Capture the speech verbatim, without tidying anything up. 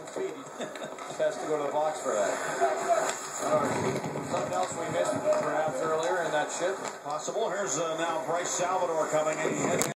feet. He has to go to the box for that. Right. Something else we missed perhaps earlier in that ship? Possible. Here's uh, now Bryce Salvador coming in.